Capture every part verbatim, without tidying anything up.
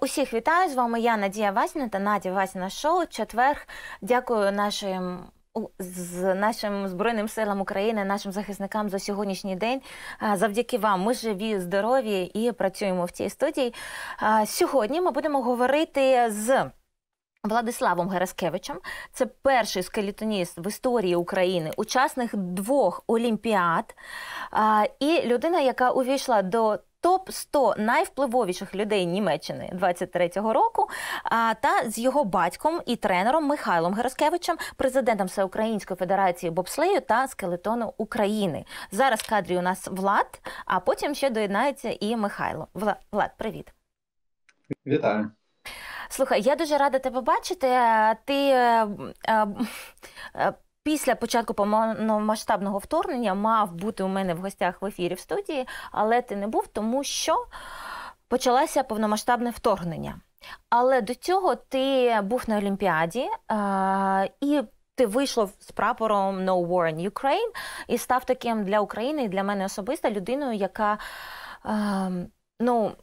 Усіх вітаю, з вами я, Надія Васіна та Надя Васіна Шоу. Четверг. Дякую нашим, з нашим Збройним силам України, нашим захисникам за сьогоднішній день. Завдяки вам ми живі, здорові і працюємо в цій студії. Сьогодні ми будемо говорити з Владиславом Гераскевичем. Це перший скелетоніст в історії України, учасник двох олімпіад і людина, яка увійшла до топ сто найвпливовіших людей Німеччини двадцять третього року, а, та з його батьком і тренером Михайлом Гераскевичем, президентом Всеукраїнської федерації бобслею та скелетону України. Зараз в кадрі у нас Влад, а потім ще доєднається і Михайло. Влад, Влад, привіт. Вітаю. Слухай, я дуже рада тебе бачити. Ти е, е, е, після початку повномасштабного вторгнення мав бути у мене в гостях в ефірі в студії, але ти не був, тому що почалося повномасштабне вторгнення. Але до цього ти був на Олімпіаді, е, і ти вийшов з прапором «No War in Ukraine» і став таким для України і для мене особисто людиною, яка, е, ну,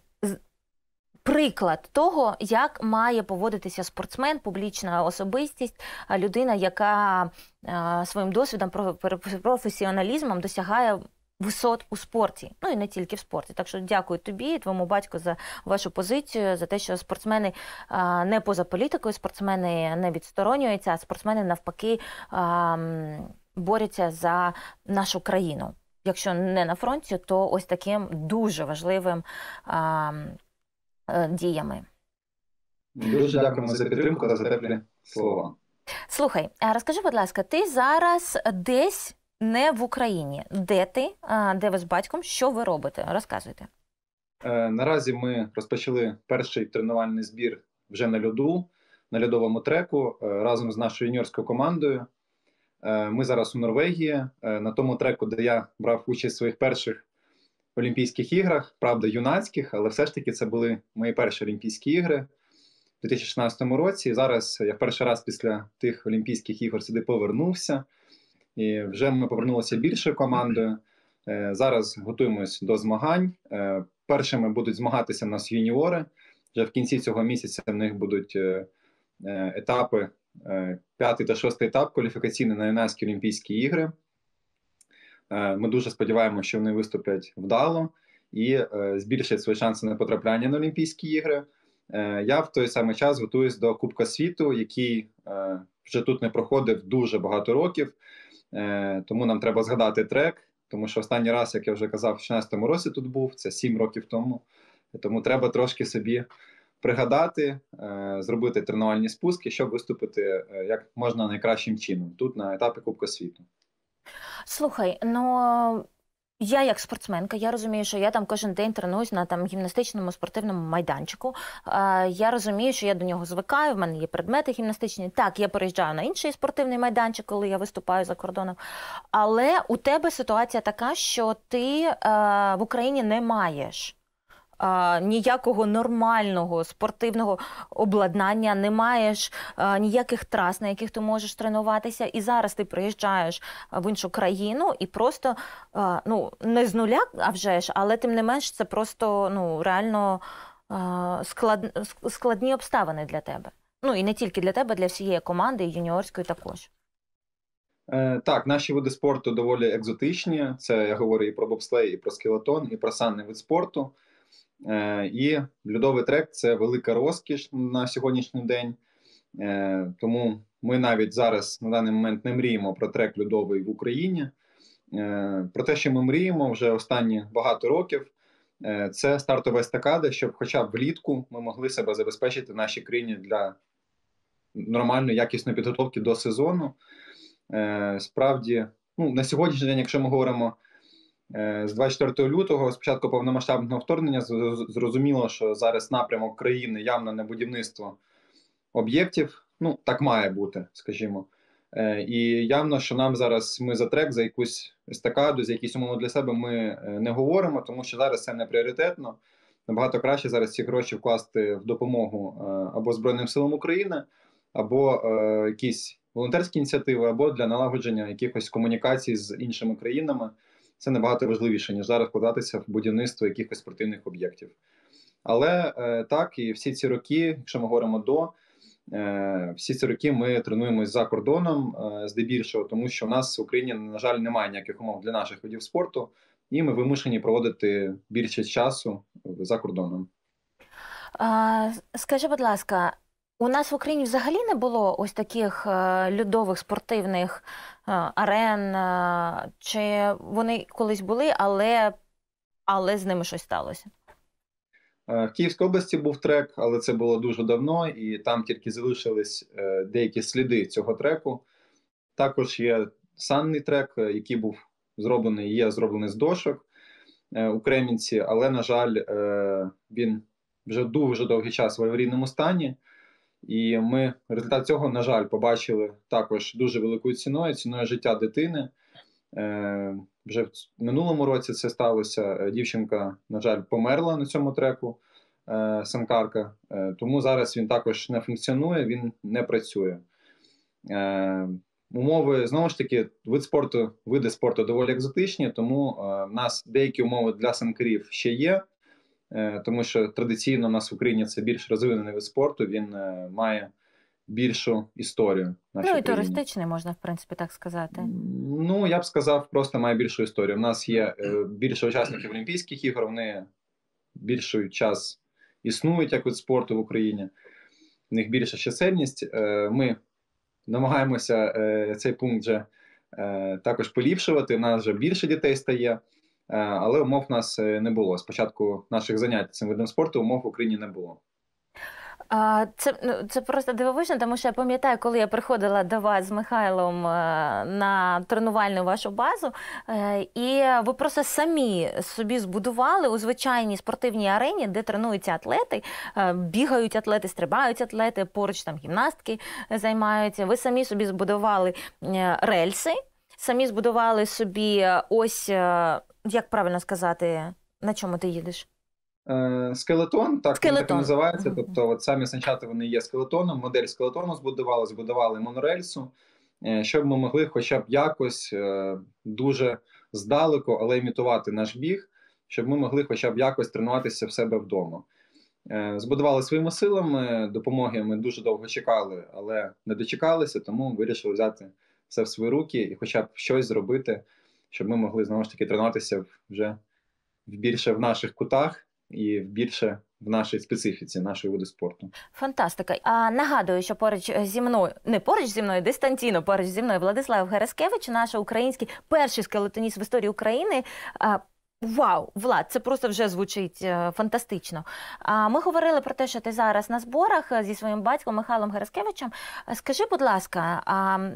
приклад того, як має поводитися спортсмен, публічна особистість, людина, яка а, своїм досвідом, професіоналізмом досягає висот у спорті. Ну і не тільки в спорті. Так що дякую тобі і твоєму батьку за вашу позицію, за те, що спортсмени а, не поза політикою, спортсмени не відсторонюються, а спортсмени навпаки а, борються за нашу країну. Якщо не на фронті, то ось таким дуже важливим а, діями. Дуже дякуємо за підтримку та за теплі слова. Слухай, розкажи, будь ласка, ти зараз десь не в Україні. Де ти? Де ви з батьком? Що ви робите? Розказуйте. Е, наразі ми розпочали перший тренувальний збір вже на льоду, на льодовому треку, е, разом з нашою юніорською командою. Е, ми зараз у Норвегії, е, на тому треку, де я брав участь в своїх перших Олімпійських іграх, правда, юнацьких, але все ж таки це були мої перші Олімпійські ігри у дві тисячі шістнадцятому році. І зараз я перший раз після тих Олімпійських ігор сюди повернувся. І вже ми повернулися більшою командою. Зараз готуємось до змагань. Першими будуть змагатися в нас юніори. Вже в кінці цього місяця в них будуть етапи, п'ятий та шостий етап кваліфікаційний на юнацькі Олімпійські ігри. Ми дуже сподіваємося, що вони виступлять вдало і е, збільшать свої шанси на потрапляння на Олімпійські ігри. Е, я в той самий час готуюсь до Кубка світу, який е, вже тут не проходив дуже багато років. Е, тому нам треба згадати трек, тому що останній раз, як я вже казав, в дві тисячі шістнадцятому році тут був, це сім років тому. Тому треба трошки собі пригадати, е, зробити тренувальні спуски, щоб виступити е, як можна найкращим чином тут на етапі Кубка світу. Слухай, ну я як спортсменка, я розумію, що я там кожен день тренуюсь на там гімнастичному спортивному майданчику. А, я розумію, що я до нього звикаю, в мене є предмети гімнастичні. Так, я переїжджаю на інший спортивний майданчик, коли я виступаю за кордоном. Але у тебе ситуація така, що ти а, в Україні не маєш А, ніякого нормального спортивного обладнання, не маєш а, ніяких трас, на яких ти можеш тренуватися. І зараз ти приїжджаєш в іншу країну і просто, а, ну, не з нуля, а вже ж, але тим не менш це просто, ну, реально а, склад, складні обставини для тебе. Ну, і не тільки для тебе, для всієї команди, і юніорської також. Е, так, наші види спорту доволі екзотичні. Це я говорю і про бобслей, і про скелетон, і про санний вид спорту. І льодовий трек – це велика розкіш на сьогоднішній день, тому ми навіть зараз на даний момент не мріємо про трек льодовий в Україні. Про те, що ми мріємо вже останні багато років, це стартова естакада, щоб хоча б влітку ми могли себе забезпечити в нашій країні для нормальної, якісної підготовки до сезону. Справді, ну, на сьогоднішній день, якщо ми говоримо з двадцять четвертого лютого, з початку повномасштабного вторгнення, зрозуміло, що зараз напрямок країни явно на будівництво об'єктів. Ну, так має бути, скажімо. І явно, що нам зараз, ми за трек, за якусь естакаду, за якісь умови для себе ми не говоримо, тому що зараз це не пріоритетно. Набагато краще зараз ці гроші вкласти в допомогу або Збройним силам України, або якісь волонтерські ініціативи, або для налагодження якихось комунікацій з іншими країнами. Це набагато важливіше, ніж зараз вкладатися в будівництво якихось спортивних об'єктів. Але так, і всі ці роки, якщо ми говоримо до, всі ці роки ми тренуємось за кордоном здебільшого, тому що в нас в Україні, на жаль, немає ніяких умов для наших видів спорту, і ми вимушені проводити більшість часу за кордоном. А, скажи, будь ласка, у нас в Україні взагалі не було ось таких льодових спортивних арен, чи вони колись були, але, але з ними щось сталося? В Київській області був трек, але це було дуже давно, і там тільки залишились деякі сліди цього треку. Також є санний трек, який був зроблений, є зроблений з дошок у Кремінці, але, на жаль, він вже дуже довгий час в аварійному стані. І ми результат цього, на жаль, побачили також дуже великою ціною, ціною життя дитини. Вже в минулому році це сталося. Дівчинка, на жаль, померла на цьому треку, санкарка. Тому зараз він також не функціонує, він не працює. Умови, знову ж таки, вид спорту, види спорту доволі екзотичні, тому в нас деякі умови для санкарів ще є. Тому що традиційно у нас в Україні це більш розвинений вид спорту, він має більшу історію. Ну і туристичний, можна, в принципі, так сказати. Ну, я б сказав, просто має більшу історію. У нас є більше учасників Олімпійських ігор, вони більший час існують як вид спорту в Україні, в них більша чисельність. Ми намагаємося цей пункт вже також поліпшувати, у нас вже більше дітей стає. Але умов в нас не було. Спочатку наших занять цим видом спорту умов в Україні не було. Це, це просто дивовижно, тому що я пам'ятаю, коли я приходила до вас з Михайлом на тренувальну вашу базу, і ви просто самі собі збудували у звичайній спортивній арені, де тренуються атлети, бігають атлети, стрибають атлети, поруч там гімнастки займаються. Ви самі собі збудували рельси, самі збудували собі ось, як правильно сказати, на чому ти їдеш? Скелетон, так, Скелетон. Він так і називається. Тобто от самі санчата, вони є скелетоном, модель скелетону збудували, збудували монорельсу, щоб ми могли хоча б якось дуже здалеку, але імітувати наш біг, щоб ми могли хоча б якось тренуватися в себе вдома. Збудували своїми силами, допомоги ми дуже довго чекали, але не дочекалися, тому вирішили взяти все в свої руки і хоча б щось зробити, щоб ми могли, знову ж таки, тренуватися вже більше в наших кутах і більше в нашій специфіці, нашої виду спорту. Фантастика. А нагадую, що поруч зі мною, не поруч зі мною, дистанційно поруч зі мною Владислав Гераскевич, наш український перший скелетоніст в історії України. А, вау, Влад, це просто вже звучить а, фантастично. А, ми говорили про те, що ти зараз на зборах зі своїм батьком Михайлом Гераскевичем. Скажи, будь ласка, а,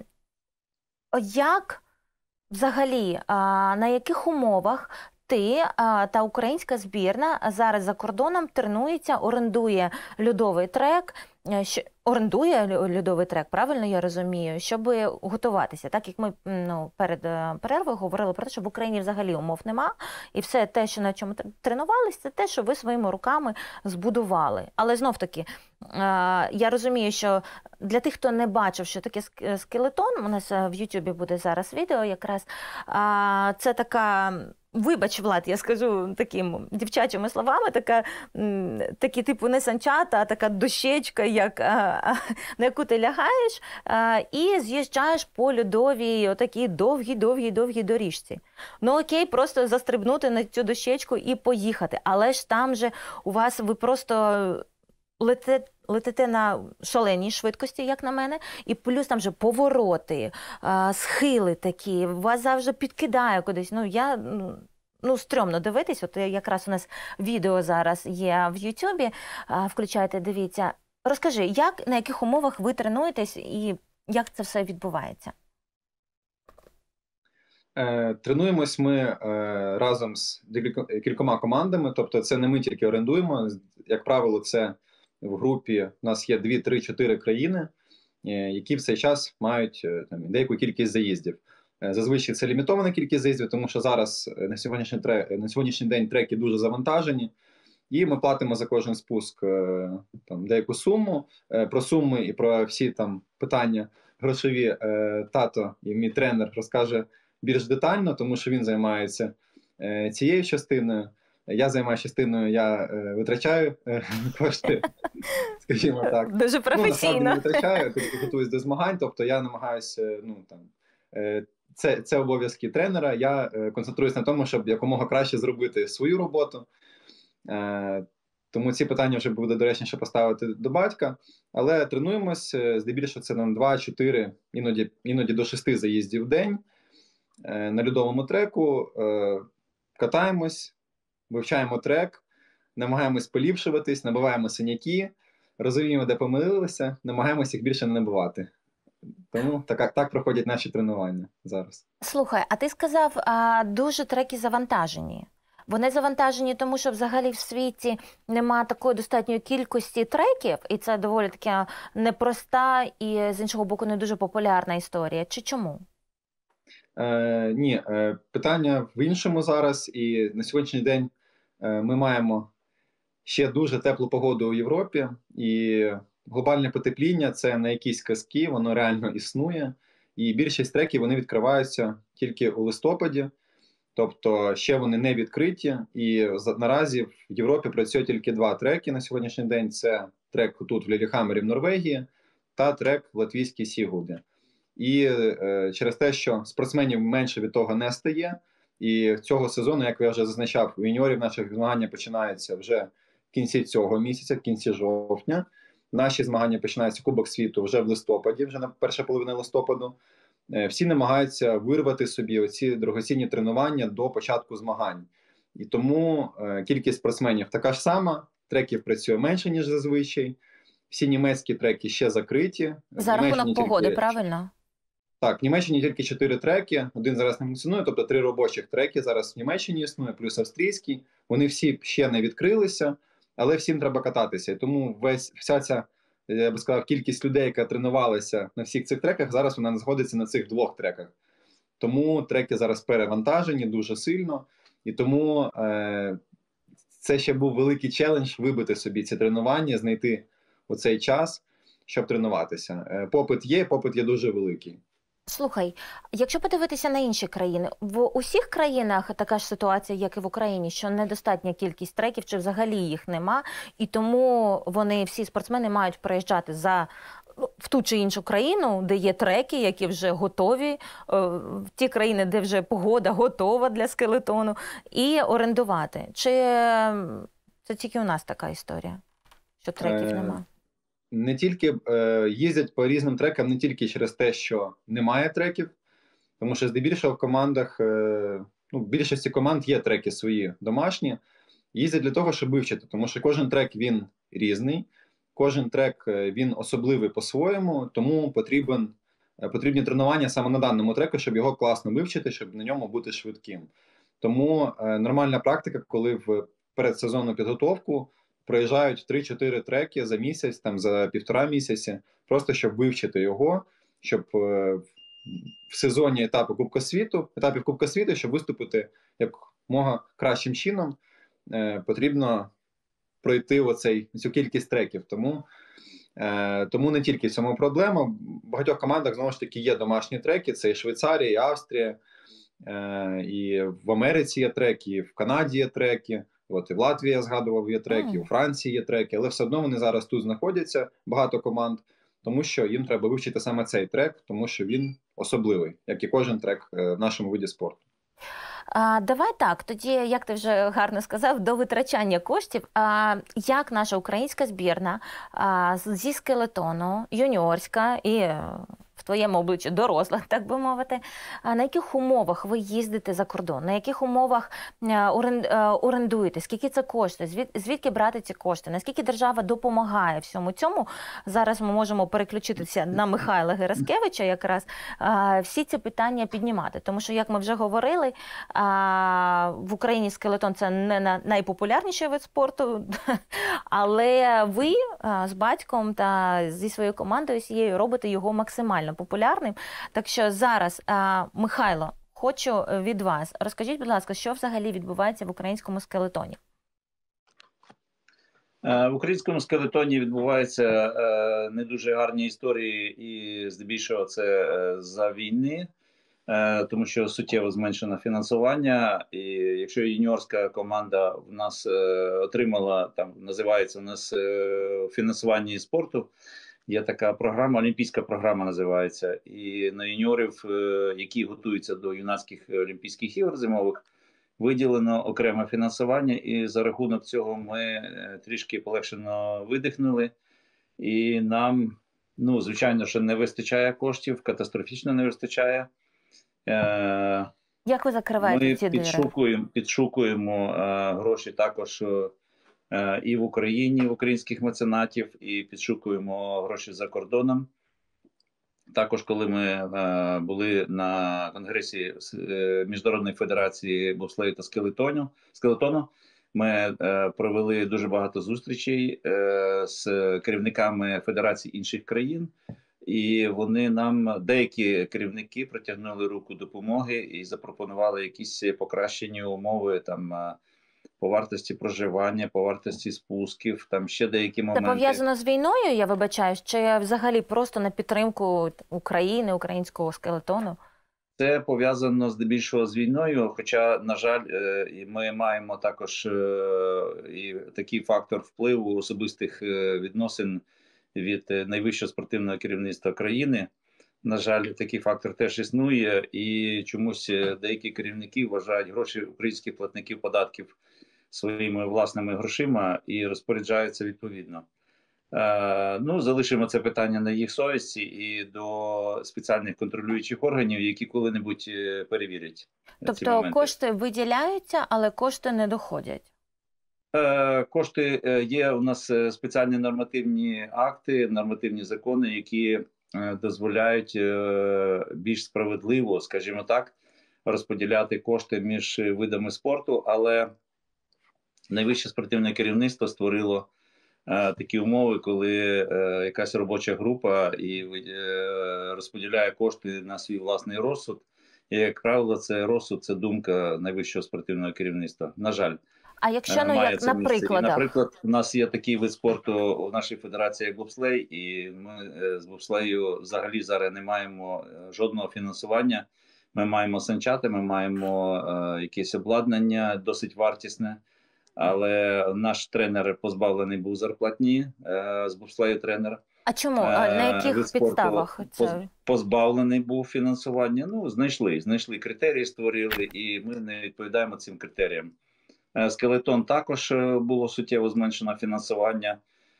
як взагалі, а, на яких умовах ти а, та українська збірна зараз за кордоном тренується, орендує льодовий трек, що, орендує льодовий трек, правильно я розумію, щоб готуватися. Так як ми ну, перед перервою говорили про те, що в Україні взагалі умов нема, і все те, що на чому тренувалися, це те, що ви своїми руками збудували. Але знов-таки, а, я розумію, що для тих, хто не бачив, що таке скелетон, у нас в Ютубі буде зараз відео якраз, а, це така... Вибач, Влад, я скажу такими дівчачими словами, така, такі типу не санчата, а така дощечка, як, а, на яку ти лягаєш, а, і з'їжджаєш по льодовій отакій довгій-довгій-довгій доріжці. Ну окей, просто застрибнути на цю дощечку і поїхати. Але ж там же у вас ви просто летите, летите на шаленій швидкості, як на мене, і плюс там же повороти, а, схили такі, вас завжди підкидає кудись. Ну, я, ну, ну, стрьомно дивитись, от якраз у нас відео зараз є в Ютубі, включайте, дивіться. Розкажи, як, на яких умовах ви тренуєтесь і як це все відбувається? Е, тренуємось ми е, разом з кількома командами, тобто це не ми тільки орендуємо, як правило, це в групі у нас є дві, три, чотири країни, які в цей час мають там, деяку кількість заїздів. Зазвичай це лімітована кількість заїздів, тому що зараз на сьогоднішній, трек, на сьогоднішній день треки дуже завантажені, і ми платимо за кожен спуск там, деяку суму. Про суми і про всі там питання грошові тато і мій тренер розкаже більш детально, тому що він займається цією частиною. Я займаюся частиною, я е, витрачаю е, кошти, скажімо так. Дуже Ну, насправді не професійно. витрачаю, готуюсь до змагань, тобто я намагаюся, ну, там, е, це, це обов'язки тренера, я е, концентруюсь на тому, щоб якомога краще зробити свою роботу. Е, Тому ці питання вже буде доречніше поставити до батька. Але тренуємось, е, здебільшого це нам два-чотири, іноді, іноді до шести заїздів в день е, на льодовому треку. Е, Катаємось, вивчаємо трек, намагаємось поліпшуватись, набиваємо синяки, розуміємо, де помилилися, намагаємось їх більше не набивати. Тому так, так проходять наші тренування зараз. Слухай, а ти сказав, а, дуже треки завантажені. Вони завантажені тому, що взагалі в світі нема такої достатньої кількості треків, і це доволі така непроста і, з іншого боку, не дуже популярна історія. Чи чому? Е, ні, е, питання в іншому зараз, і на сьогоднішній день е, ми маємо ще дуже теплу погоду у Європі, і глобальне потепління – це не якісь казки, воно реально існує, і більшість треків вони відкриваються тільки у листопаді, тобто ще вони не відкриті, і наразі в Європі працює тільки два треки на сьогоднішній день. Це трек тут в Ліліхаммері в Норвегії та трек в латвійській Сігулді. І е, через те, що спортсменів менше від того не стає, і цього сезону, як я вже зазначав, у юніорів наших змагання починаються вже в кінці цього місяця, в кінці жовтня. Наші змагання починаються Кубок світу вже в листопаді, вже на перша половина листопаду. Е, всі намагаються вирвати собі оці дорогоцінні тренування до початку змагань. І тому е, кількість спортсменів така ж сама, треків працює менше, ніж зазвичай. Всі німецькі треки ще закриті. За рахунок погоди, тільки... правильно? Так, в Німеччині тільки чотири треки, один зараз не функціонує, тобто три робочих треки зараз в Німеччині існує, плюс австрійський. Вони всі ще не відкрилися, але всім треба кататися. І тому весь, вся ця, я би сказав, кількість людей, яка тренувалася на всіх цих треках, зараз вона знаходиться на цих двох треках. Тому треки зараз перевантажені дуже сильно. І тому е, це ще був великий челендж вибити собі ці тренування, знайти оцей час, щоб тренуватися. Е, попит є, попит є дуже великий. Слухай, якщо подивитися на інші країни, в усіх країнах така ж ситуація, як і в Україні, що недостатня кількість треків, чи взагалі їх нема, і тому вони, всі спортсмени, мають приїжджати за, в ту чи іншу країну, де є треки, які вже готові, в ті країни, де вже погода готова для скелетону, і орендувати. Чи це тільки у нас така історія, що треків е... нема? Не тільки е, їздять по різним трекам, не тільки через те, що немає треків, тому що здебільшого в командах, е, ну, в більшості команд є треки свої домашні, їздять для того, щоб вивчити, тому що кожен трек, він різний, кожен трек, він особливий по-своєму, тому потрібен, потрібні тренування саме на даному треку, щоб його класно вивчити, щоб на ньому бути швидким. Тому е, нормальна практика, коли в передсезонну підготовку проїжджають три-чотири треки за місяць, там за півтора місяці, просто щоб вивчити його, щоб е, в сезоні етапу Кубка світу, етапів Кубка світу, щоб виступити як мога кращим чином, е, потрібно пройти оцей, цю кількість треків. Тому, е, тому не тільки в цьому проблема. В багатьох командах, знову ж таки, є домашні треки, це і Швейцарія, і Австрія, е, і в Америці є треки, і в Канаді є треки. От і в Латвії, я згадував, є треки, mm. у Франції є треки, але все одно вони зараз тут знаходяться, багато команд, тому що їм треба вивчити саме цей трек, тому що він особливий, як і кожен трек в нашому виді спорту. А, давай так, тоді, як ти вже гарно сказав, до витрачання коштів, а, як наша українська збірна а, зі скелетону, юніорська і в твоєму обличчі доросла, так би мовити, а на яких умовах ви їздите за кордон, на яких умовах орендуєте, скільки це коштує, звід, звідки брати ці кошти, наскільки держава допомагає всьому цьому. Зараз ми можемо переключитися на Михайла Гераскевича якраз, а, всі ці питання піднімати. Тому що, як ми вже говорили, а, в Україні скелетон – це не найпопулярніший вид спорту, але ви а, з батьком та зі своєю командою всією робите його максимально популярним. Так що зараз, а, Михайло, хочу від вас, розкажіть, будь ласка, що взагалі відбувається в українському скелетоні? В українському скелетоні відбуваються е, не дуже гарні історії, і здебільшого це е, за війни. е, тому що суттєво зменшено фінансування. І якщо юніорська команда в нас е, отримала, там називається у нас е, фінансування спорту, є така програма, олімпійська програма називається. І на юніорів, е, які готуються до юнацьких олімпійських ігор зимових, виділено окреме фінансування, і за рахунок цього ми е, трішки полегшено видихнули. І нам, ну, звичайно, що не вистачає коштів, катастрофічно не вистачає. Е, Як ви закриваєте Ми ці дири? підшукуємо, підшукуємо е, гроші також е, і в Україні, в українських меценатів, і підшукуємо гроші за кордоном. Також, коли ми е, були на конгресі е, Міжнародної федерації бобслею та скелетону, скелетону ми е, провели дуже багато зустрічей е, з керівниками федерацій інших країн, і вони нам, деякі керівники, протягнули руку допомоги і запропонували якісь покращені умови там е, по вартості проживання, по вартості спусків, там ще деякі Це моменти. пов'язано з війною, я вибачаюсь, чи взагалі просто на підтримку України, українського скелетону? Це пов'язано здебільшого з війною, хоча, на жаль, е, і ми маємо також е, і такий фактор впливу особистих е, відносин від е, найвищого спортивного керівництва країни. На жаль, такий фактор теж існує, і чомусь е, деякі керівники вважають гроші українських платників податків своїми власними грошима і розпоряджаються відповідно. Е, ну, залишимо це питання на їх совісті і до спеціальних контролюючих органів, які коли-небудь е, перевірять ці Тобто моменти. кошти виділяються, але кошти не доходять? Е, Кошти е, є у нас е, спеціальні нормативні акти, нормативні закони, які е, дозволяють е, більш справедливо, скажімо так, розподіляти кошти між видами спорту, але найвище спортивне керівництво створило е, такі умови, коли е, якась робоча група і е, розподіляє кошти на свій власний розсуд. І, як правило, це розсуд, це думка найвищого спортивного керівництва. На жаль. А якщо, ну, Має як це на місце. І, прикладах? наприклад, у нас є такий вид спорту у нашій федерації, як бобслей, і ми е, з бобслею взагалі зараз не маємо е, жодного фінансування. Ми маємо санчати, ми маємо е, якесь обладнання досить вартісне, але наш тренер позбавлений був зарплатні, е, з бобслею тренер. А чому? А на Е, яких вид спорту підставах поз- це? позбавлений був фінансування. Ну, знайшли, знайшли критерії, створили, і ми не відповідаємо цим критеріям. Е, Скелетон також е, було суттєво зменшено фінансування.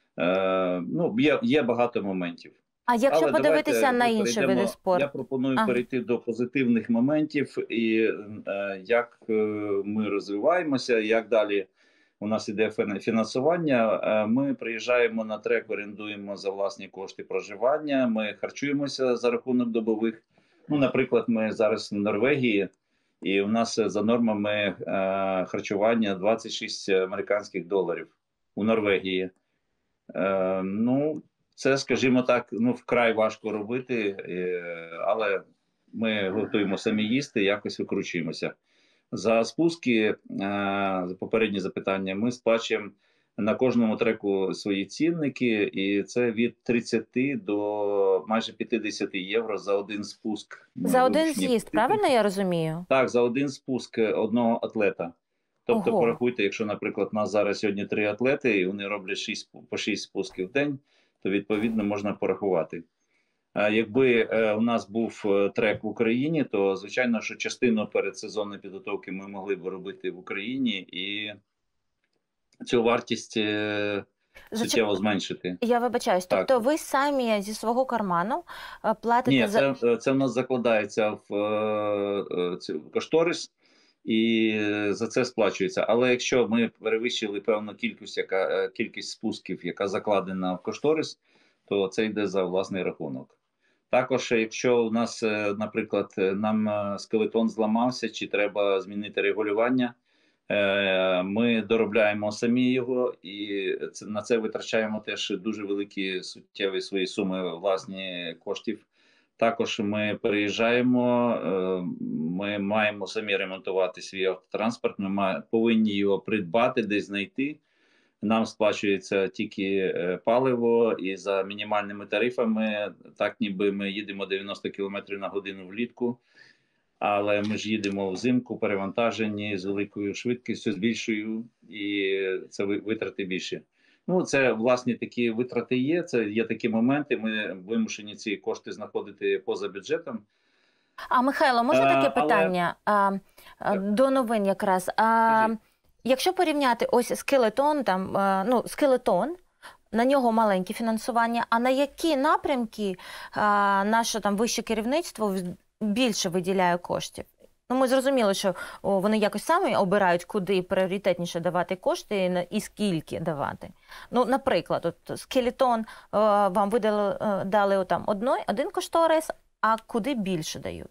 Е, Ну, є, є багато моментів. А якщо Але подивитися давайте на ми інші перейдемо- види спорту? Я пропоную Ага. перейти до позитивних моментів і е, як е, ми розвиваємося, як далі у нас іде фін- фінансування. Е, Ми приїжджаємо на трек, орендуємо за власні кошти проживання, ми харчуємося за рахунок добових. Ну, наприклад, ми зараз в Норвегії, і у нас за нормами е, харчування двадцять шість американських доларів у Норвегії. Е, ну, це, скажімо так, ну, вкрай важко робити, е, але ми готуємо самі їсти, якось викручуємося. За спуски, е, за попередні запитання, ми сплачуємо на кожному треку свої цінники, і це від тридцяти до майже п'ятдесят євро за один спуск. За один Вручні. з'їзд, правильно я розумію? Так, за один спуск одного атлета. Тобто, Ого. порахуйте, якщо, наприклад, у нас зараз сьогодні три атлети, і вони роблять шість, по шість спусків в день, то, відповідно, можна порахувати. А якби е, у нас був е, трек в Україні, то, звичайно, що частину передсезонної підготовки ми могли б робити в Україні і цю вартість е, Зачек- суттєво зменшити. Я вибачаюсь, Так. тобто ви самі зі свого карману е, платите Ні, за... це, це в нас закладається в е, е, цю кошторис, і за це сплачується. Але якщо ми перевищили певну кількість, яка е, кількість спусків, яка закладена в кошторис, то це йде за власний рахунок. Також, якщо у нас, е, наприклад, нам е, скелетон зламався, чи треба змінити регулювання, е, ми доробляємо самі його, і це, на це витрачаємо теж дуже великі суттєві свої суми власні коштів. Також ми переїжджаємо, е, ми маємо самі ремонтувати свій автотранспорт, ми ма- повинні його придбати, десь знайти. Нам сплачується тільки е, паливо, і за мінімальними тарифами, так ніби ми їдемо дев'яносто кілометрів на годину влітку. але ми ж їдемо взимку, перевантажені з великою швидкістю, з більшою, і це витрати більше. Ну, це, власне, такі витрати є, це є такі моменти, ми вимушені ці кошти знаходити поза бюджетом. А, Михайло, можна таке питання а, а, до новин якраз? А, якщо порівняти ось скелетон, там, а, ну, скелетон, на нього маленьке фінансування, а на які напрямки а, наше там вище керівництво більше виділяє коштів? Ну, ми зрозуміли, що о, вони якось самі обирають, куди пріоритетніше давати кошти і скільки давати. Ну, наприклад, от скелетон о, вам видали, дали там одно, один кошторис, а куди більше дають?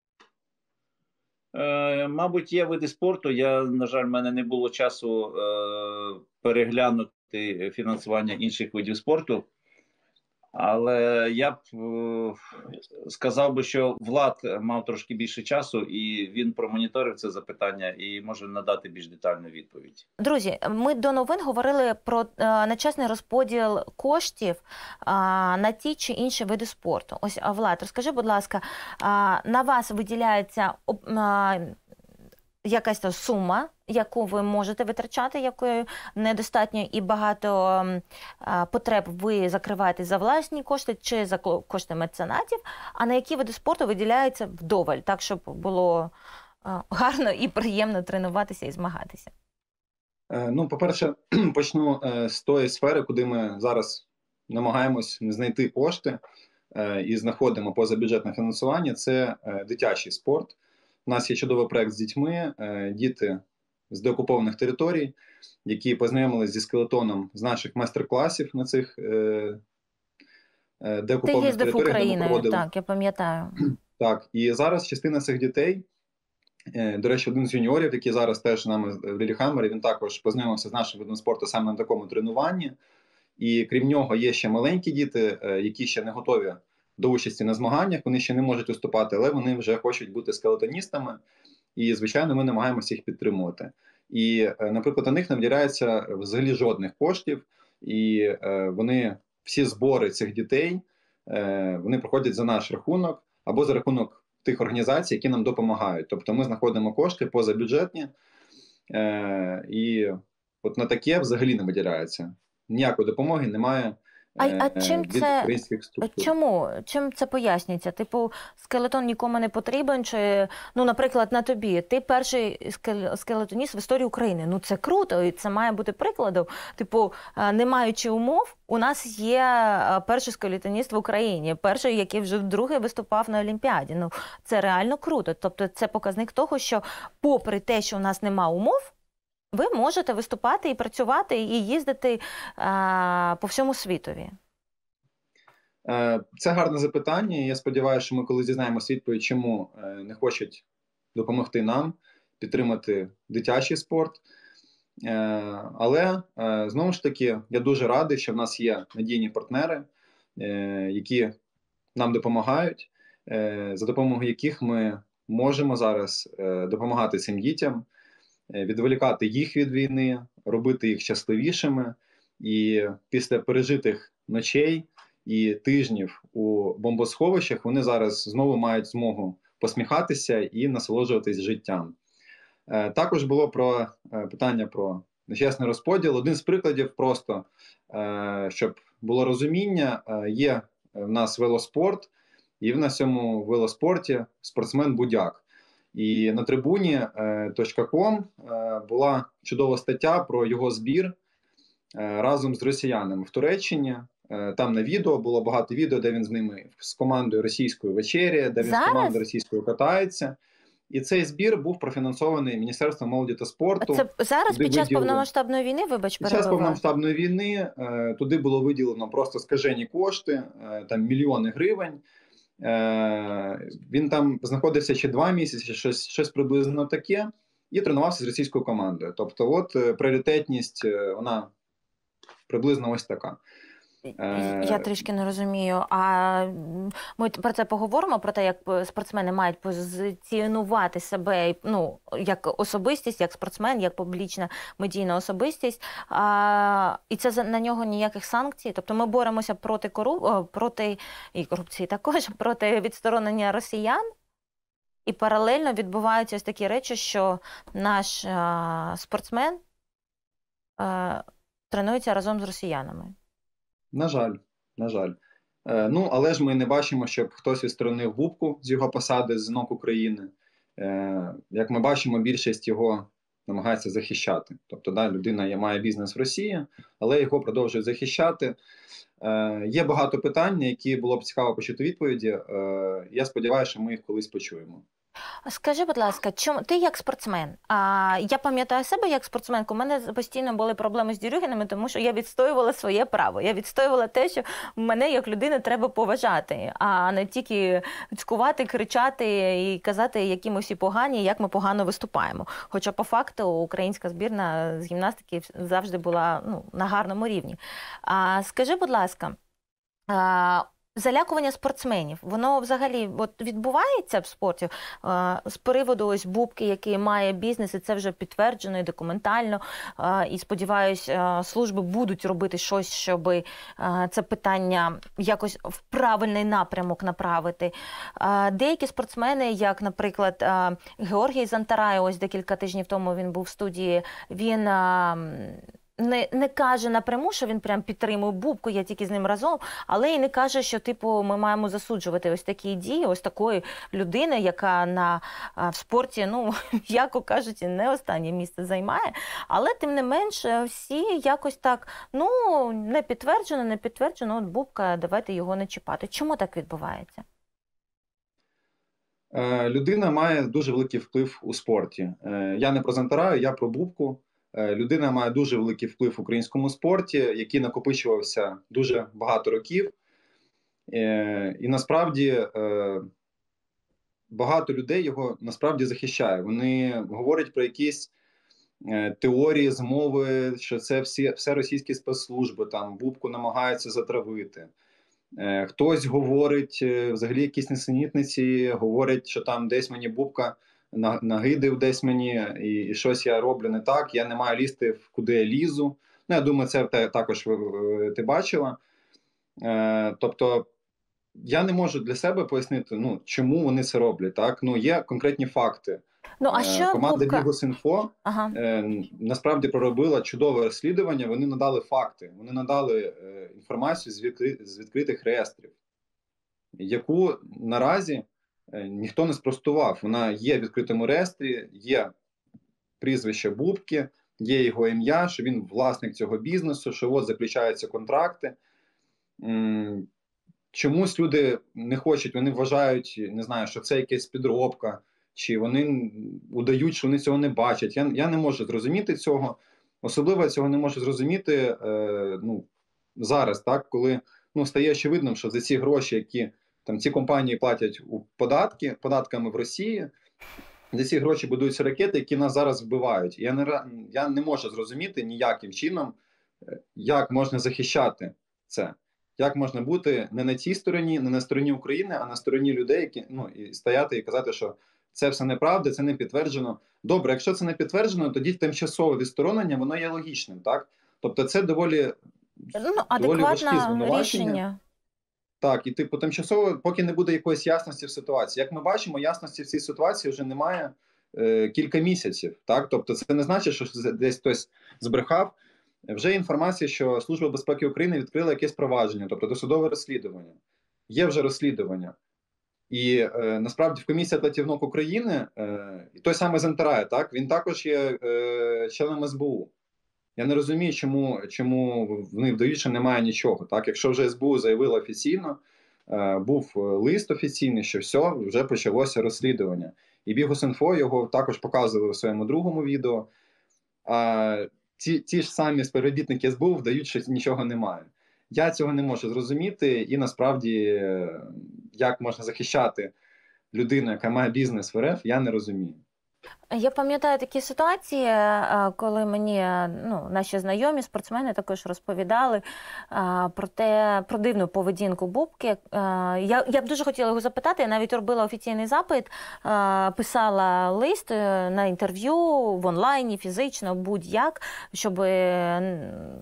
Е, мабуть, є види спорту. Я, на жаль, в мене не було часу е, переглянути фінансування інших видів спорту. Але я б е, сказав би, що Влад мав трошки більше часу, і він промоніторив це запитання і може надати більш детальну відповідь. Друзі, ми до новин говорили про е, нечесний розподіл коштів е, на ті чи інші види спорту. Ось, Влад, розкажи, будь ласка, е, на вас виділяється е, якась то сума, яку ви можете витрачати, якої недостатньо, і багато а, потреб ви закриваєте за власні кошти чи за кошти меценатів, а на які види спорту виділяється вдоволь, так, щоб було а, гарно і приємно тренуватися і змагатися? Ну, по-перше, почну з тої сфери, куди ми зараз намагаємось знайти кошти і знаходимо позабюджетне фінансування. Це дитячий спорт. У нас є чудовий проєкт з дітьми, діти з деокупованих територій, які познайомилися зі скелетоном з наших майстер-класів на цих е, деокупованих територіях. Ти їздив Україною, так, я пам'ятаю. Так, і зараз частина цих дітей, е, до речі, один з юніорів, який зараз теж з нами в Ліліхаммері, він також познайомився з нашим видом спорту саме на такому тренуванні. І крім нього є ще маленькі діти, е, які ще не готові до участі на змаганнях, вони ще не можуть виступати, але вони вже хочуть бути скелетоністами. І, звичайно, ми намагаємося їх підтримувати. І, наприклад, на них не виділяється взагалі жодних коштів, і е, вони, всі збори цих дітей, е, вони проходять за наш рахунок або за рахунок тих організацій, які нам допомагають. Тобто ми знаходимо кошти позабюджетні, е, і от на таке взагалі не виділяється. Ніякої допомоги немає. А, а чим це, чому? Чим це пояснюється? Типу, скелетон нікому не потрібен? Чи, ну, наприклад, на тобі, ти перший скелетоніст в історії України. Ну, це круто, і це має бути прикладом. Типу, не маючи умов, у нас є перший скелетоніст в Україні, перший, який вже вдруге виступав на Олімпіаді. Ну, це реально круто. Тобто, це показник того, що попри те, що у нас нема умов, ви можете виступати і працювати, і їздити а, по всьому світові. Це гарне запитання. Я сподіваюся, що ми коли дізнаємося відповідь, чому не хочуть допомогти нам підтримати дитячий спорт. Але, знову ж таки, я дуже радий, що в нас є надійні партнери, які нам допомагають, за допомогою яких ми можемо зараз допомагати цим дітям, відволікати їх від війни, робити їх щасливішими. І після пережитих ночей і тижнів у бомбосховищах вони зараз знову мають змогу посміхатися і насолоджуватись життям. Також було про питання про нечесний розподіл. Один з прикладів просто, щоб було розуміння, є в нас велоспорт, і в нас в цьому велоспорті спортсмен-будяк. І на трибуні точка ком була чудова стаття про його збір разом з росіянами в Туреччині. Там на відео було багато відео, де він з ними з командою російської вечері, де він Зараз? з командою російською катається. І цей збір був профінансований Міністерством молоді та спорту. Це зараз під час виділено... повномасштабної війни, вибач, перебував? Під час повномасштабної війни туди було виділено просто скажені кошти, там мільйони гривень. Він там знаходився ще два місяці, щось, щось приблизно таке, і тренувався з російською командою. Тобто от пріоритетність, вона приблизно ось така. Я трішки не розумію. А ми про це поговоримо, про те, як спортсмени мають позиціонувати себе, ну, як особистість, як спортсмен, як публічна медійна особистість. А, і це на нього ніяких санкцій. Тобто ми боремося проти коруп... проти і корупції також, проти відсторонення росіян. і паралельно відбуваються ось такі речі, що наш а, спортсмен а, тренується разом з росіянами. На жаль, на жаль. Е, ну, але ж ми не бачимо, щоб хтось відсторонив Бубку з його посади з НОК України. Е, як ми бачимо, більшість його намагається захищати. Тобто, да, людина є, має бізнес в Росії, але його продовжують захищати. Е, є багато питань, на які було б цікаво почути відповіді. Е, я сподіваюся, що ми їх колись почуємо. Скажи, будь ласка, чому ти як спортсмен? А я пам'ятаю себе як спортсменку. У мене постійно були проблеми з Дерюгіними, тому що я відстоювала своє право. Я відстоювала те, що мене як людину треба поважати, а не тільки цькувати, кричати і казати, які ми всі погані, як ми погано виступаємо. Хоча по факту українська збірна з гімнастики завжди була, ну, на гарному рівні. А скажи, будь ласка, а, залякування спортсменів, воно взагалі от відбувається в спорті а, з приводу ось Бубки, який має бізнес, і це вже підтверджено і документально, а, і сподіваюсь, а, служби будуть робити щось, щоб а, це питання якось в правильний напрямок направити. А, деякі спортсмени, як, наприклад, а, Георгій Зантарай, ось декілька тижнів тому він був в студії, він а, Не, не каже напряму, що він прям підтримує Бубку, я тільки з ним разом, але і не каже, що типу ми маємо засуджувати ось такі дії, ось такої людини, яка на а, в спорті, ну, яко кажуть, не останнє місце займає, але тим не менш всі якось так, ну, не підтверджено, не підтверджено, от Бубка, давайте його не чіпати. Чому так відбувається? Е, людина має дуже великий вплив у спорті. Е, я не про Зантараю, я про Бубку. Людина має дуже великий вплив в українському спорті, який накопичувався дуже багато років. І насправді багато людей його насправді захищає. Вони говорять про якісь теорії, змови, що це всі, все російські спецслужби, там Бубку намагаються затравити. Хтось говорить, взагалі якісь несенітниці, говорять, що там десь мені Бубка нагидив десь мені, і, і щось я роблю не так, я не маю лізти, в куди я лізу. Ну, я думаю, це те, також ти бачила. Е, тобто, я не можу для себе пояснити, ну, чому вони це роблять. Так? Ну, є конкретні факти. Ну, а що Команда Бубка? Bihus.Info Ага. е, насправді проробила чудове розслідування, вони надали факти, вони надали е, інформацію з, відкри... з відкритих реєстрів, яку наразі ніхто не спростував. Вона є в відкритому реєстрі, є прізвище Бубки, є його ім'я, що він власник цього бізнесу, що от заключаються контракти. Чомусь люди не хочуть, вони вважають, не знаю, що це якась підробка, чи вони удають, що вони цього не бачать. Я, я не можу зрозуміти цього. Особливо я цього не можу зрозуміти е, ну, зараз, так, коли ну, стає очевидним, що за ці гроші, які там ці компанії платять у податки, податками в Росії, за ці гроші будуються ракети, які нас зараз вбивають. Я не, я не можу зрозуміти ніяким чином, як можна захищати це. Як можна бути не на цій стороні, не на стороні України, а на стороні людей, які, ну, і стояти і казати, що це все неправда, це не підтверджено. Добре, якщо це не підтверджено, тоді тимчасове відсторонення, воно є логічним, так? Тобто це доволі, ну, доволі важкі звинувачення. рішення. Так, і типу тимчасово, поки не буде якоїсь ясності в ситуації. Як ми бачимо, ясності в цій ситуації вже немає е, кілька місяців. Так? Тобто це не значить, що десь хтось збрехав. Вже інформація, що Служба безпеки України відкрила якесь провадження, тобто досудове розслідування. Є вже розслідування. І е, насправді в комісії атлетів НОК України, е, той самий Зантарай, так, він також є е, членом ес бе у. Я не розумію, чому, чому вони вдають, що немає нічого. Так? Якщо вже ес бе у заявило офіційно, е, був лист офіційний, що все, вже почалося розслідування. І Bihus.Info його також показували в своєму другому відео. А ті, ті ж самі співробітники ес бе у вдають, що нічого немає. Я цього не можу зрозуміти, і насправді, як можна захищати людину, яка має бізнес в РФ, я не розумію. Я пам'ятаю такі ситуації, коли мені ну, наші знайомі спортсмени також розповідали про те, про дивну поведінку Бубки. Я, я б дуже хотіла його запитати, я навіть робила офіційний запит, писала лист на інтерв'ю в онлайні, фізично, будь-як, щоб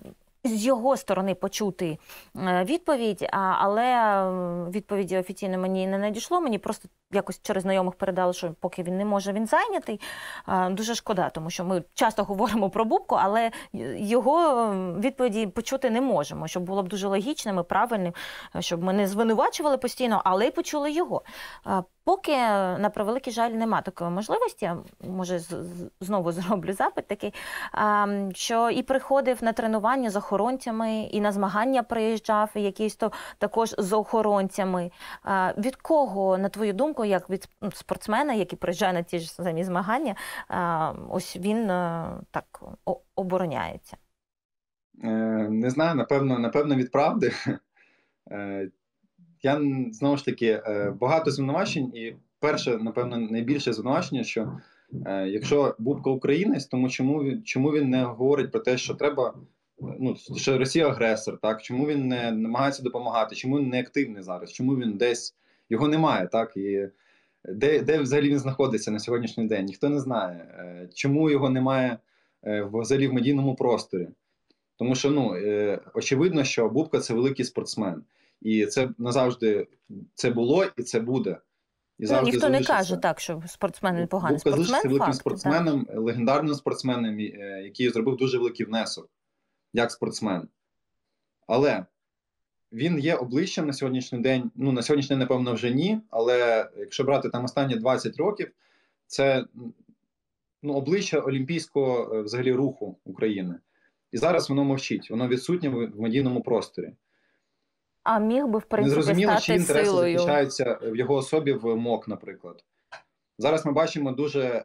з його сторони почути відповідь, але відповіді офіційно мені не надійшло. Мені просто якось через знайомих передали, що поки він не може, він зайнятий. Дуже шкода, тому що ми часто говоримо про Бубку, але його відповіді почути не можемо, щоб було б дуже логічним і правильним, щоб ми не звинувачували постійно, але й почули його. Поки, на превеликий жаль, нема такої можливості, може знову зроблю запит такий, що і приходив на тренування з охоронцями, і на змагання приїжджав якийсь то також з охоронцями. Від кого, на твою думку, як від спортсмена, який приїжджає на ті ж самі змагання, ось він так обороняється? Не знаю, напевно, напевно від правди. Я, знову ж таки, багато звинувачень, і перше, напевно, найбільше звинувачення, що якщо Бубка українець, тому чому він, чому він не говорить про те, що треба, ну, що Росія агресор, так? Чому він не намагається допомагати, чому він не активний зараз, чому він десь, його немає, так? І де, де взагалі він знаходиться на сьогоднішній день, ніхто не знає. Чому його немає взагалі в медійному просторі? Тому що, ну, очевидно, що Бубка – це великий спортсмен. І це назавжди це було і це буде. І ну, ніхто не каже так, що спортсмен не поганий. Бубка залишиться великим факт, спортсменом, так. легендарним спортсменом, який зробив дуже великий внесок, як спортсмен. Але він є обличчям на сьогоднішній день, ну, на сьогоднішній день, напевно, вже ні, але якщо брати там останні двадцять років, це, ну, обличчя олімпійського взагалі руху України. І зараз воно мовчить, воно відсутнє в медійному просторі. А міг би, в принципі, Незрозуміло, стати чи інтереси силою. захищаються в його особі в МОК, наприклад. Зараз ми бачимо дуже,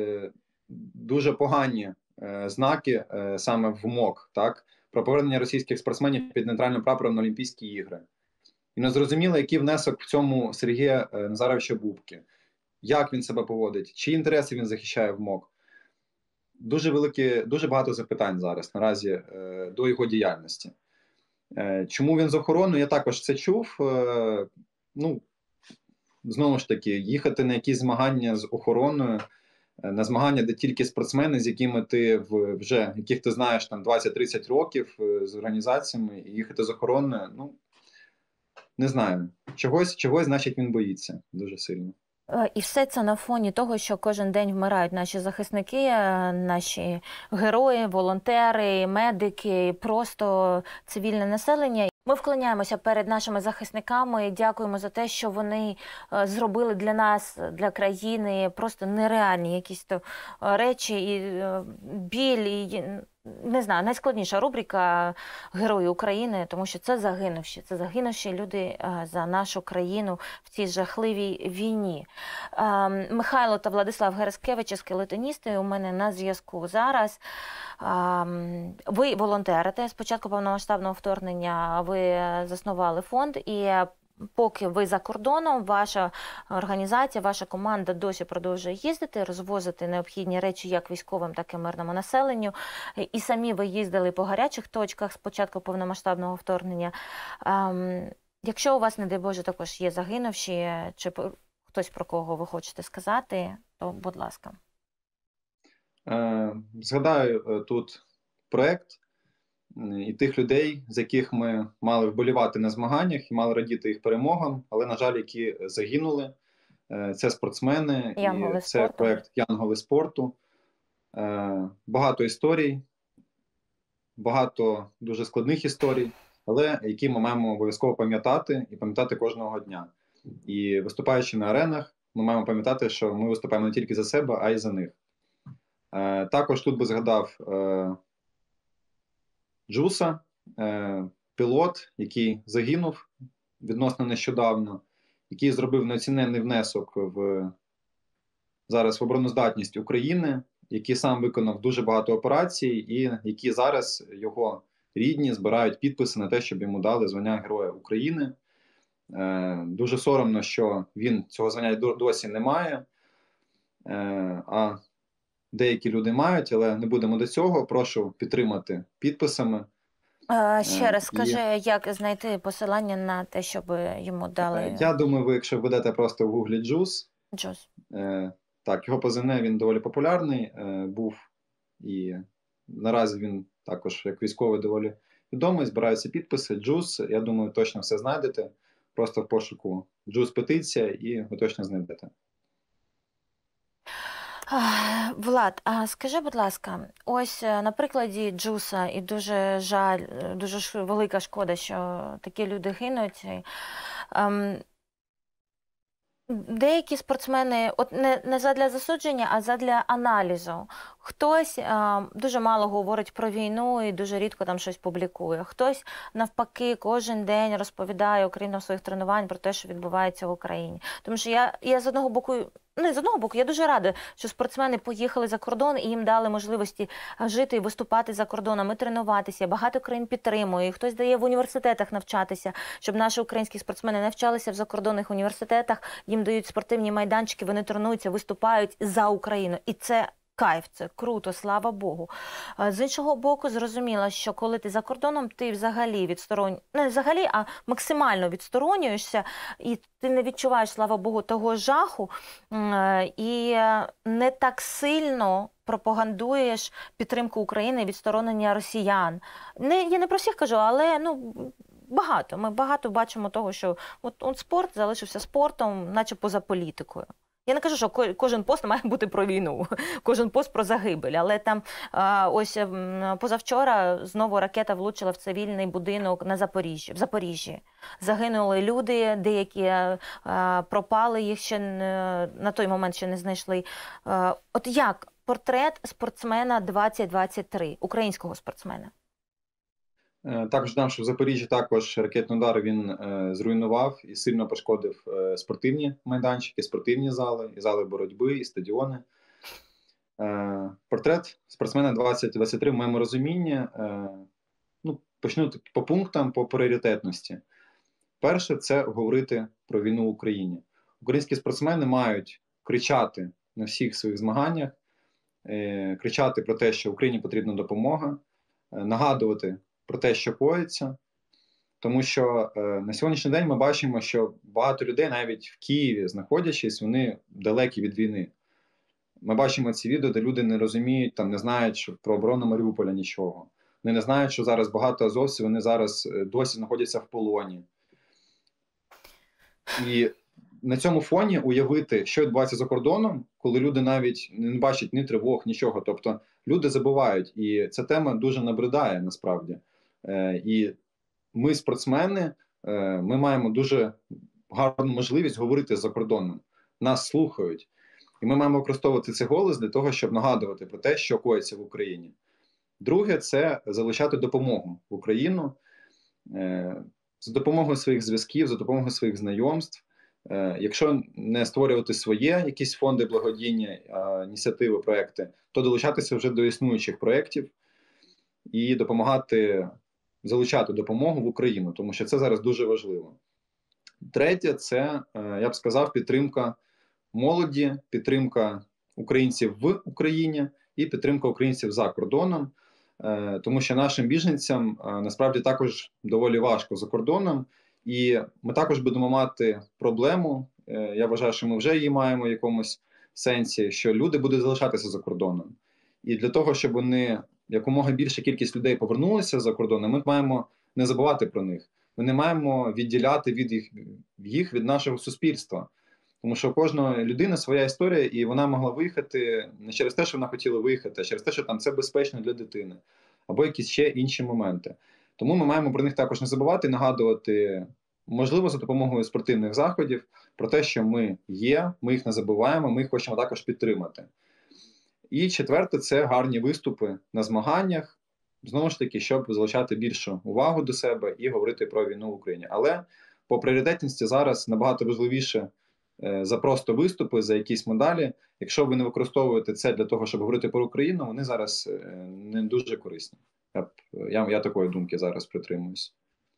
дуже погані знаки саме в МОК, так? Про повернення російських спортсменів під нейтральним прапором на Олімпійські ігри. І незрозуміло, який внесок в цьому Сергія Назаровича Бубки. Як він себе поводить, чиї інтереси він захищає в МОК. Дуже великі, дуже багато запитань зараз наразі до його діяльності. Чому він з охороною? Я також це чув. Ну, знову ж таки, їхати на якісь змагання з охороною, на змагання, де тільки спортсмени, з якими ти вже, яких ти знаєш там двадцять-тридцять років, з організаціями, і їхати з охороною, ну, не знаю. Чогось, чогось, значить, він боїться дуже сильно. І все це на фоні того, що кожен день вмирають наші захисники, наші герої, волонтери, медики, просто цивільне населення. Ми вклоняємося перед нашими захисниками, дякуємо за те, що вони зробили для нас, для країни просто нереальні якісь то речі, і біль, і, не знаю, найскладніша рубрика «Герої України», тому що це загинувші, це загинувші люди за нашу країну в цій жахливій війні. Михайло та Владислав Гераскевичі, скелетоністи, у мене на зв'язку зараз. Ви волонтерите. З початку повномасштабного вторгнення ви заснували фонд, і поки ви за кордоном, ваша організація, ваша команда досі продовжує їздити, розвозити необхідні речі як військовим, так і мирному населенню. І самі ви їздили по гарячих точках з початку повномасштабного вторгнення. Якщо у вас, не дай Боже, також є загинувші, чи хтось, про кого ви хочете сказати, то будь ласка. Згадаю тут проєкт і тих людей, з яких ми мали вболівати на змаганнях і мали радіти їх перемогам, але, на жаль, які загинули. Це спортсмени, Янголи і це спорту. проєкт «Янголи спорту». Багато історій, багато дуже складних історій, але які ми маємо обов'язково пам'ятати і пам'ятати кожного дня. І виступаючи на аренах, ми маємо пам'ятати, що ми виступаємо не тільки за себе, а й за них. Е, також тут би згадав е, Джуса, е, пілот, який загинув відносно нещодавно, який зробив неоціненний внесок в, зараз в обороноздатність України, який сам виконав дуже багато операцій і які зараз його рідні збирають підписи на те, щоб йому дали звання Героя України. Е, дуже соромно, що він цього звання досі не має, е, а деякі люди мають, але не будемо до цього. Прошу підтримати підписами. А, ще раз скажи, і... як знайти посилання на те, щоб йому дали... Я думаю, ви, якщо введете просто в гуглі Джус, Джус. Е, так, його позивний, він доволі популярний е, був, і наразі він також як військовий доволі відомий, збираються підписи, джуз, я думаю, точно все знайдете. Просто в пошуку джуз петиція і ви точно знайдете. Влад, а скажи, будь ласка, ось на прикладі джуса, і дуже жаль, дуже велика шкода, що такі люди гинуть. Ем, Деякі спортсмени, от не, не задля засудження, а задля аналізу. Хтось а, дуже мало говорить про війну і дуже рідко там щось публікує. Хтось, навпаки, кожен день розповідає, окрім своїх тренувань, про те, що відбувається в Україні. Тому що я, я з одного боку, ну, з одного боку, я дуже рада, що спортсмени поїхали за кордон і їм дали можливості жити і виступати за кордоном, і тренуватися. Багато країн підтримує, хтось дає в університетах навчатися, щоб наші українські спортсмени навчалися в закордонних університетах, їм дають спортивні майданчики, вони тренуються, виступають за Україну. І це кайф, це круто, слава Богу. З іншого боку, зрозуміло, що коли ти за кордоном, ти взагалі відсторонюєш, не взагалі, а максимально відсторонюєшся, і ти не відчуваєш, слава Богу, того жаху, і не так сильно пропагандуєш підтримку України, відсторонення росіян. Не, я не про всіх кажу, але ну, багато. Ми багато бачимо того, що от, от спорт залишився спортом, наче поза політикою. Я не кажу, що кожен пост має бути про війну, кожен пост про загибель, але там ось позавчора знову ракета влучила в цивільний будинок на Запоріжжі, в Запоріжжі. Загинули люди, деякі пропали, їх ще на той момент ще не знайшли. От як портрет спортсмена двадцять двадцять три, українського спортсмена? Також дам, що в Запоріжжі також ракетний удар він е, зруйнував і сильно пошкодив е, спортивні майданчики, спортивні зали, і зали боротьби, і стадіони. Е, портрет спортсмена двадцять двадцять три в моєму розумінні, е, ну, почну по пунктам, по пріоритетності. Перше – це говорити про війну в Україні. Українські спортсмени мають кричати на всіх своїх змаганнях, е, кричати про те, що Україні потрібна допомога, е, нагадувати про те, що коїться, тому що е, на сьогоднішній день ми бачимо, що багато людей навіть в Києві, знаходячись, вони далекі від війни. Ми бачимо ці відео, де люди не розуміють, там, не знають що про оборону Маріуполя нічого. Вони не знають, що зараз багато азовців, вони зараз досі знаходяться в полоні. І на цьому фоні уявити, що відбувається за кордоном, коли люди навіть не бачать ні тривог, нічого. Тобто люди забувають, і ця тема дуже набридає насправді. Е, і ми, спортсмени, е, ми маємо дуже гарну можливість говорити за кордоном. Нас слухають. І ми маємо використовувати цей голос для того, щоб нагадувати про те, що коїться в Україні. Друге – це залучати допомогу в Україну е, за допомогою своїх зв'язків, за допомогою своїх знайомств. Е, якщо не створювати своє якісь фонди благодійні, е, ініціативи, проекти, то долучатися вже до існуючих проєктів і допомагати, залучати допомогу в Україну, тому що це зараз дуже важливо. Третє – це, е, я б сказав, підтримка молоді, підтримка українців в Україні і підтримка українців за кордоном, е, тому що нашим біженцям е, насправді також доволі важко за кордоном, і ми також будемо мати проблему, е, я вважаю, що ми вже її маємо в якомусь сенсі, що люди будуть залишатися за кордоном. І для того, щоб вони, якомога більша кількість людей повернулися за кордоном, ми маємо не забувати про них. Ми не маємо відділяти від їх, їх від нашого суспільства. Тому що у кожної людини своя історія, і вона могла виїхати не через те, що вона хотіла виїхати, а через те, що там це безпечно для дитини, або якісь ще інші моменти. Тому ми маємо про них також не забувати, нагадувати, можливо, за допомогою спортивних заходів, про те, що ми є, ми їх не забуваємо, ми їх хочемо також підтримати. І четверте – це гарні виступи на змаганнях, знову ж таки, щоб залучати більшу увагу до себе і говорити про війну в Україні. Але по пріоритетності зараз набагато важливіше за просто виступи, за якісь медалі. Якщо ви не використовуєте це для того, щоб говорити про Україну, вони зараз не дуже корисні. Я, я, я такої думки зараз притримуюсь.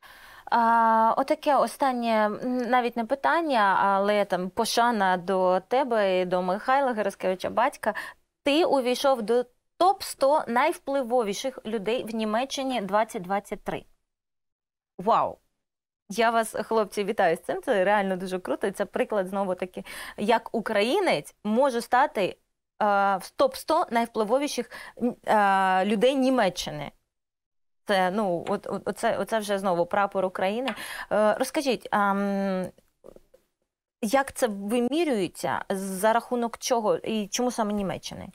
А, отаке останнє, навіть не питання, але там пошана до тебе і до Михайла Гераскевича, батька. Ти увійшов до топ сто найвпливовіших людей в Німеччині двадцять двадцять три. Вау! Я вас, хлопці, вітаю з цим, це реально дуже круто. І це приклад, знову-таки, як українець може стати е, в топ сто найвпливовіших е, людей Німеччини. Це, ну, от, от, оце, оце вже знову прапор України. Е, розкажіть, а, як це вимірюється, за рахунок чого і чому саме Німеччини?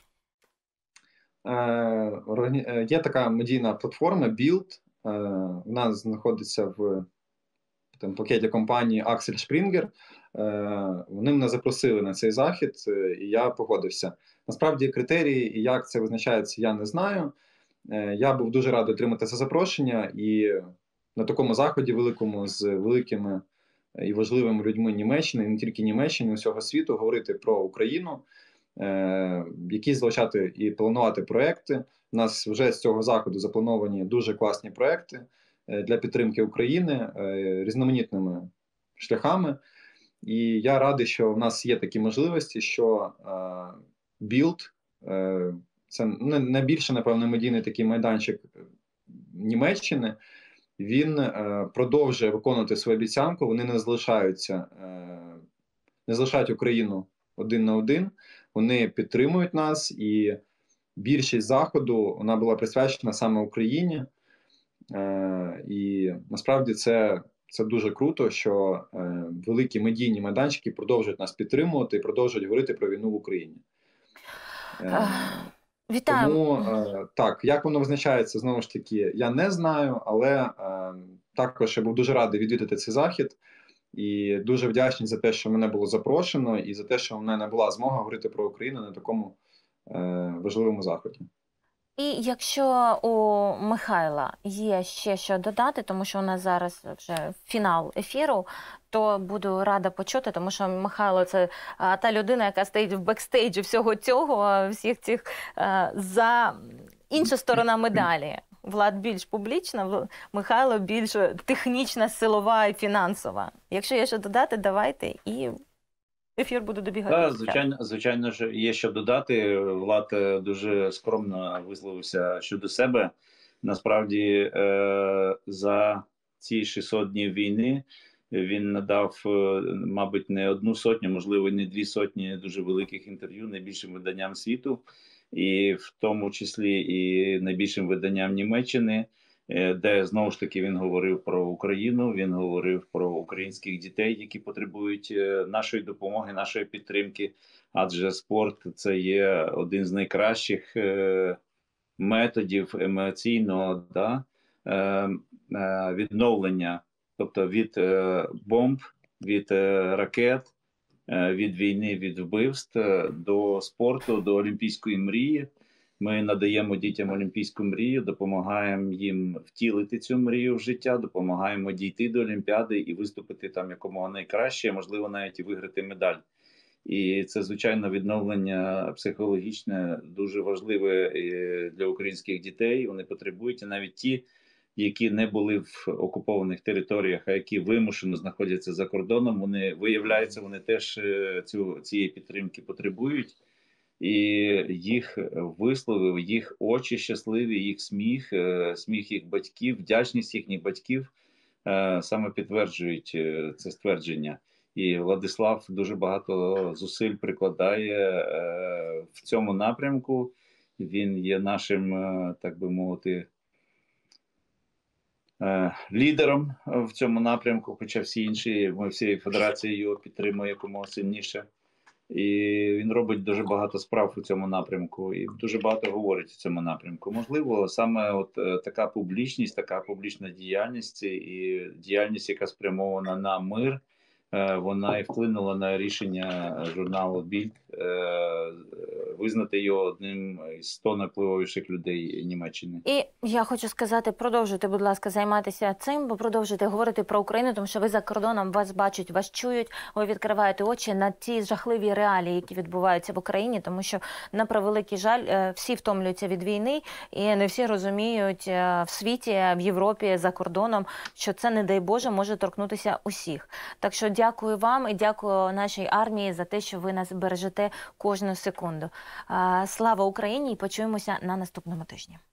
Е, є така медійна платформа Bild. Е, вона знаходиться в там, пакеті компанії Axel Springer. Е, вони мене запросили на цей захід, е, і я погодився. Насправді критерії і як це визначається, я не знаю. Е, я був дуже радий отримати це запрошення, і на такому заході великому з великими і важливими людьми Німеччини, і не тільки Німеччини, усього світу, говорити про Україну, е, які залучати і планувати проекти. У нас вже з цього заходу заплановані дуже класні проекти для підтримки України різноманітними шляхами. І я радий, що в нас є такі можливості, що Bild – це найбільше, напевно, медійний такий майданчик Німеччини, він продовжує виконувати свою обіцянку, вони не залишаються, не залишають Україну один на один, вони підтримують нас, і більшість заходу, вона була присвячена саме Україні. Е, і насправді це, це дуже круто, що е, великі медійні майданчики продовжують нас підтримувати і продовжують говорити про війну в Україні. Е, Вітаю. Тому, е, так, як воно визначається, знову ж таки, я не знаю, але е, також я був дуже радий відвідати цей захід і дуже вдячний за те, що мене було запрошено, і за те, що в мене була змога говорити про Україну на такому е, важливому заході. І якщо у Михайла є ще що додати, тому що у нас зараз вже фінал ефіру, то буду рада почути, тому що Михайло – це а, та людина, яка стоїть в бекстейджі всього цього, всіх цих а, за інша сторона медалі. Влад більш публічна, Михайло більш технічна, силова і фінансова. Якщо є що додати, давайте і... ефір буде добігати. Так, звичайно, звичайно ж, є що додати. Влад дуже скромно висловився щодо себе. Насправді, е, за ці шістсот днів війни він надав, мабуть, не одну сотню, можливо, не дві сотні дуже великих інтерв'ю найбільшим виданням світу, і в тому числі і найбільшим виданням Німеччини, де, знову ж таки, він говорив про Україну, він говорив про українських дітей, які потребують нашої допомоги, нашої підтримки, адже спорт – це є один з найкращих методів емоційного да, відновлення, тобто від бомб, від ракет, від війни, від вбивств до спорту, до олімпійської мрії. Ми надаємо дітям олімпійську мрію, допомагаємо їм втілити цю мрію в життя, допомагаємо дійти до Олімпіади і виступити там якомога найкраще, можливо, навіть і виграти медаль. І це, звичайно, відновлення психологічне дуже важливе для українських дітей. Вони потребують, і навіть ті, які не були в окупованих територіях, а які вимушено знаходяться за кордоном, вони, виявляється, вони теж цю, цієї підтримки потребують. І їх висловив, їх очі щасливі, їх сміх, сміх їх батьків, вдячність їхніх батьків саме підтверджують це ствердження. І Владислав дуже багато зусиль прикладає в цьому напрямку. Він є нашим, так би мовити, лідером в цьому напрямку, хоча всі інші, ми всією федерацією його підтримуємо якомога сильніше. І він робить дуже багато справ у цьому напрямку і дуже багато говорить у цьому напрямку. Можливо, саме от така публічність, така публічна діяльність і діяльність, яка спрямована на мир, вона і вплинула на рішення журналу Bild визнати його одним із сто найвпливовіших людей Німеччини. І я хочу сказати, продовжуйте, будь ласка, займатися цим, бо продовжуйте говорити про Україну, тому що ви за кордоном, вас бачать, вас чують, ви відкриваєте очі на ті жахливі реалії, які відбуваються в Україні, тому що, на превеликий жаль, всі втомлюються від війни, і не всі розуміють в світі, в Європі, за кордоном, що це, не дай Боже, може торкнутися усіх. Так що дякую вам і дякую нашій армії за те, що ви нас бережете кожну секунду. Слава Україні і почуємося на наступному тижні.